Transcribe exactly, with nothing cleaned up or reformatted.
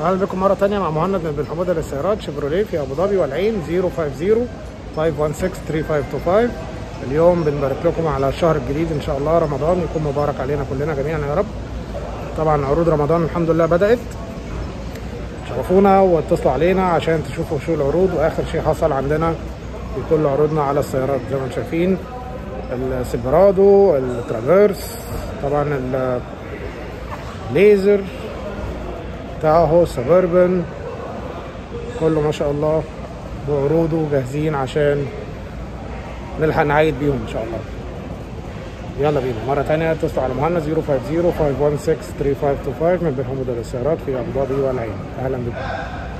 اهلا بكم مره ثانيه مع مهند من بن حموده للسيارات شيفروليه في ابو ظبي والعين. صفر خمسة صفر خمسة واحد ستة ثلاثة خمسة اتنين خمسة. اليوم بنبارك لكم على الشهر الجديد ان شاء الله، رمضان يكون مبارك علينا كلنا جميعا يا رب. طبعا عروض رمضان الحمد لله بدات، شرفونا واتصلوا علينا عشان تشوفوا شو العروض واخر شيء حصل عندنا في كل عروضنا على السيارات. زي ما انتم شايفين السيلفرادو، الترافيرس، طبعا الليزر، تاهو، سبربن، كله ما شاء الله بعروضه جاهزين عشان نلحق نعيد بيهم ان شاء الله. يلا بينا مره ثانيه اتصلوا على مهند صفر خمسة صفر خمسة واحد ستة ثلاثة خمسة اتنين خمسة من بن حموده للسيارات في ابو ظبي والعين. اهلا بكم.